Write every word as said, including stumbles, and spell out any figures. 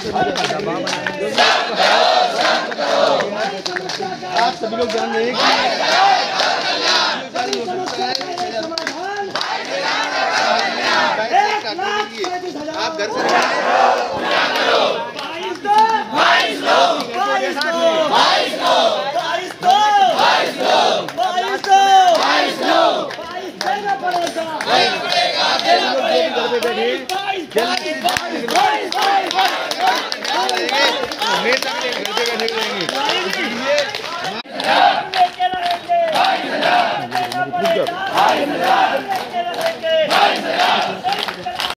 आप सभी लोग जान रहे हैं कि आप घर से हमेशा के लिए घर पे बैठे रहेंगे।